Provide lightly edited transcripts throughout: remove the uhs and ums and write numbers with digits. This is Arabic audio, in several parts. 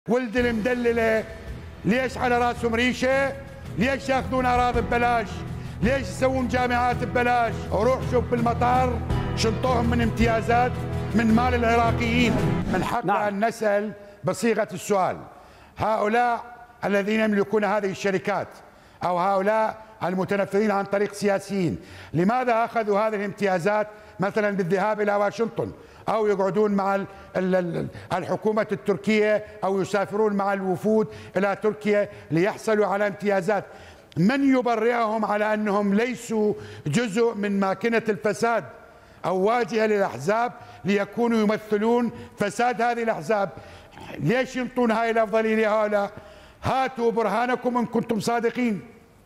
ولد المدلله ليش على راسهم ريشه؟ ليش ياخذون اراضي ببلاش؟ ليش يسوون جامعات ببلاش؟ وروح شوف بالمطار شنطوهم من امتيازات من مال العراقيين. من حقنا ان نسال بصيغه السؤال: هؤلاء الذين يملكون هذه الشركات او هؤلاء المتنفذين عن طريق سياسيين، لماذا اخذوا هذه الامتيازات مثلا بالذهاب الى واشنطن او يقعدون مع الحكومه التركيه او يسافرون مع الوفود الى تركيا ليحصلوا على امتيازات؟ من يبرئهم على انهم ليسوا جزء من ماكينه الفساد او واجهه للاحزاب ليكونوا يمثلون فساد هذه الاحزاب؟ ليش ينطون هاي الافضليه لهؤلاء؟ هاتوا برهانكم ان كنتم صادقين.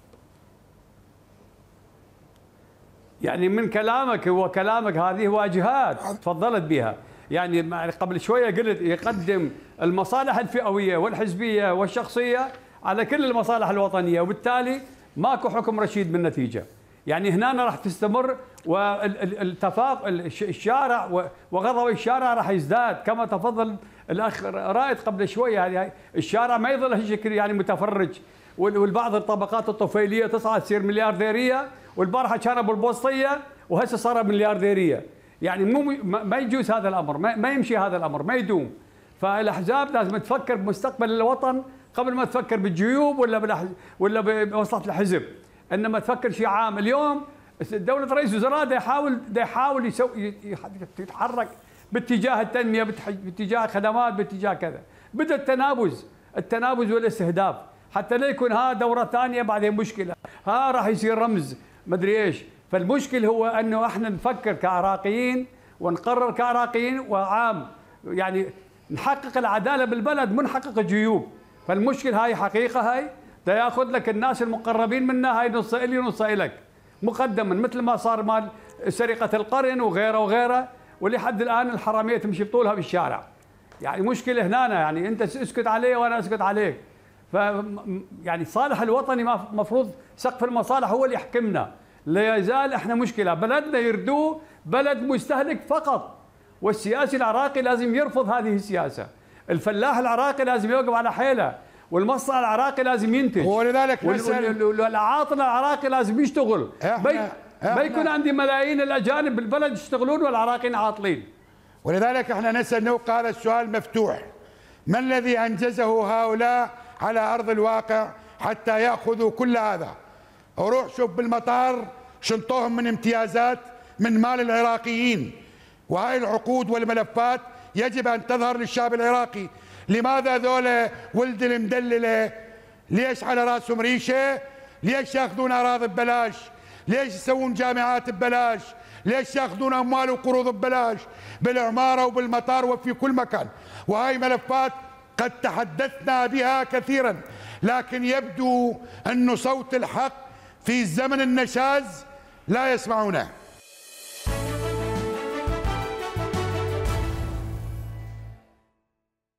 يعني من كلامك هذه واجهات تفضلت بها. يعني قبل شويه قلت يقدم المصالح الفئويه والحزبيه والشخصيه على كل المصالح الوطنيه، وبالتالي ماكو حكم رشيد بالنتيجه. يعني هنا راح تستمر، والتفاق الشارع وغضب الشارع راح يزداد كما تفضل الاخ رائد قبل شويه. هذه الشارع ما يظل هالشكل يعني متفرج، والبعض الطبقات الطفيليه تصعد تصير مليارديريه، والبارحه كانوا بالبوسطيه وهسه صار مليارديريه. يعني ما يجوز هذا الامر، ما يمشي هذا الامر، ما يدوم. فالاحزاب لازم تفكر بمستقبل الوطن قبل ما تفكر بالجيوب ولا بمصلحه الحزب، انما تفكر شيء عام. اليوم دوله رئيس الوزراء يحاول يتحرك باتجاه التنميه، باتجاه خدمات، باتجاه كذا. بدا التنابز والاستهداف حتى لا يكون ها دوره ثانيه بعدين مشكله، ها راح يصير رمز مدري ايش. فالمشكل هو انه احنا نفكر كعراقيين ونقرر كعراقيين وعام، يعني نحقق العداله بالبلد مو نحقق الجيوب. فالمشكل هاي حقيقه، هاي دا ياخذ لك الناس المقربين منا، هاي نص الي ونص الك مقدما، مثل ما صار مال سرقه القرن وغيره وغيره، ولحد الان الحراميه تمشي بطولها بالشارع. يعني مشكله هنا، يعني انت اسكت علي وانا اسكت عليك. ف يعني صالح الوطني مفروض سقف المصالح هو اللي يحكمنا. لا يزال احنا مشكله، بلدنا يردوه بلد مستهلك فقط، والسياسي العراقي لازم يرفض هذه السياسه. الفلاح العراقي لازم يوقف على حيله، والمصنع العراقي لازم ينتج، ولذلك والعاطل العراقي لازم يشتغل. ما يكون عندي ملايين الاجانب بالبلد يشتغلون والعراقيين عاطلين. ولذلك احنا نسال نبقى هذا السؤال مفتوح: ما الذي انجزه هؤلاء على ارض الواقع حتى ياخذوا كل هذا؟ وروح شوف بالمطار شنطوهم من امتيازات من مال العراقيين. وهاي العقود والملفات يجب ان تظهر للشعب العراقي. لماذا ذولا ولد المدلله ليش على راسهم ريشه؟ ليش ياخذون اراضي ببلاش؟ ليش يسوون جامعات ببلاش؟ ليش ياخذون اموال وقروض ببلاش بالعماره وبالمطار وفي كل مكان؟ وهاي ملفات قد تحدثنا بها كثيرا، لكن يبدو أن صوت الحق في زمن النشاز لا يسمعونه.